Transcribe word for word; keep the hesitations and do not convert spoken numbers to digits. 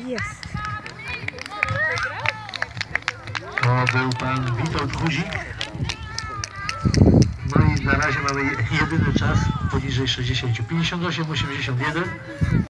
Jest. To był pan Witold Huzik. No i na razie mamy jedyny czas poniżej sześćdziesięciu. pięćdziesiąt osiem osiemdziesiąt jeden.